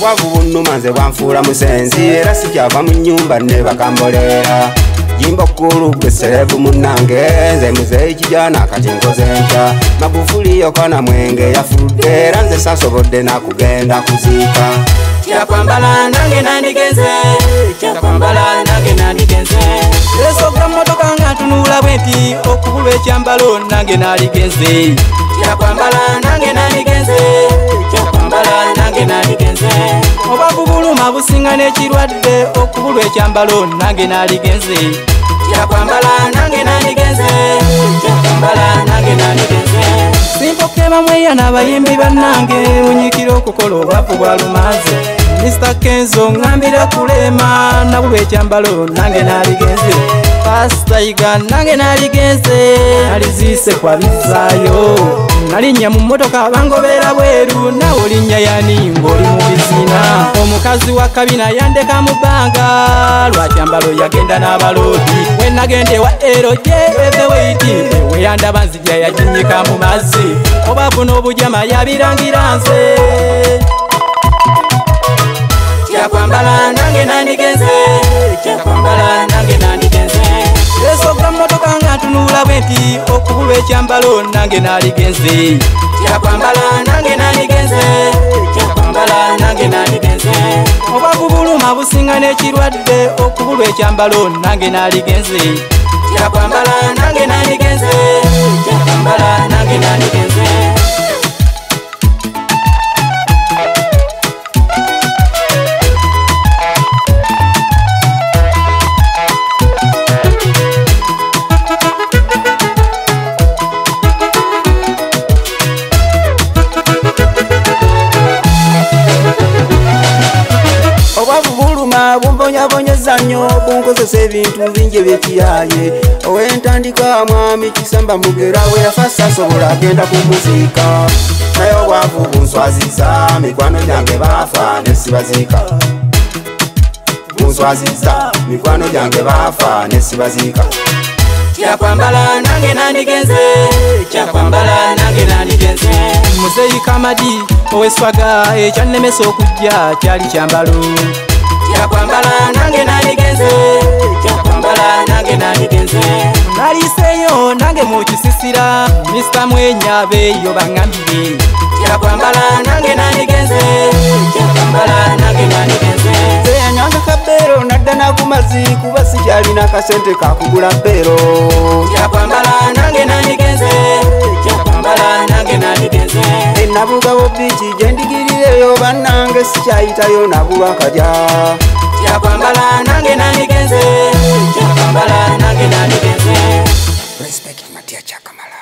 obwavu bunnuma nze bwanfuula musenzi era sikyava mu nnyumba ne bakambolera jimbo kkulu gwe serebu munnange nze muzeeyi kijana kati nkoze ntya Magufuli yokana mwenge yafudde era nze sasobodde nakugenda kuziika kyakwambala nange nandigenze kyakwambala nange nandigenze esoka mmotoka nga ntunula bwenti okubulwa ekyambalo nange naligenze kyakwambala nange nandigenze kyakwambala nange nandigenze obwavu buluma businga n'ekirwadde okubulwa ekyambalo nange naligenze kyakwambala nange nandigenze kyakwambala nange nandigenze simpokeba mweya n'abayimbi bannange munyikira okukola obwavu bwa lumaze Mr. Kenzo ngambira kulema nabulwa ekyambalo nange naligenze Pastor nange naligenze nalizise kwabizaayo nalinnya mu mmotoka bangobera bweru nawe olinnya yani ng'oli mu bizina omukazi wa kabina yandeka mu bbanga lwa kyambalo yagenda n'abaloodi we nagende wa eroje eveweiti weyandaba nzija yaginyika mu mazzi obwavu n'obujama yabirangira nze kyakwambala nange nandigenze kyakwambala nange nandigenze esoka mmotoka nga ntunula bwenti okubulwa ekyambalo nange naligenze kyakwambala nange nandigenze kyakwambala nange nandigenze obwavu buluma businga n'ekirwadde okubulwa ekyambalo nange naligenze kyakwambala nange nandigenze kyakwambala nange nandigenze bumbonyabonyeza nnyo bunkozesa ebintu bingi ebyekiyaye owentandika mwami Kisamba Mugera we yafa sasobola agenda kumuziika naye obwavu bunswaziza mikwano gyange baafa nesibaziika bunswaziza mikwano gyange baafa nesibaziika kyakwambala nange nandigenze kyakwambala nange nandigenze Muzeeyi Kamadi oweswaga ekyannemesa okujja kyali kyambalo kyakwambala nange nandigenze kyakwambala nange nandigenze naliseeyo nange mu kisisira Mr. Mwenya beeyo baŋŋambire kyakwambala nange nandigenze kyakwambala nange nandigenze zeyanywanga kabeero nadda nakumazi kuba sikyalina kasente kakugula beero kyakwambala nange nandigenze kyakwambala nange nandigenze enabugabo biiki gyendigirireyo bannange sikyayitayo nabulwa kajya kyakwambala nange nandigenze kyakwambala nange nandigenze Respect Matia Chakamala.